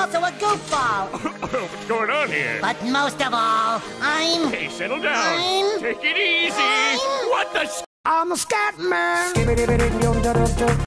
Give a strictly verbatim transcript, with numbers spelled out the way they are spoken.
also a goofball. What's going on here? But most of all, I'm... Hey, settle down. I'm... Take it easy. I'm... What the... I'm a scat man.